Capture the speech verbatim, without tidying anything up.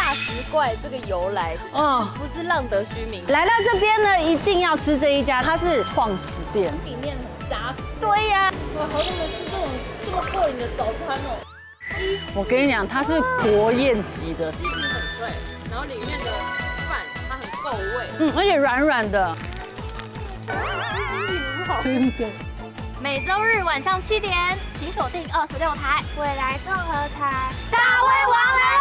大食怪这个由来，嗯，不是浪得虚名。 来到这边呢，一定要吃这一家，它是创始店， 里面很扎实。 对呀， 哇，好想吃这种这么过瘾的早餐哦。 我跟你讲，它是国宴级的， 鸡皮很脆，然后里面的饭它很够味， 嗯，而且软软的。真的。 每周日晚上七点，请锁定二十六台未来综合台，大胃王来了。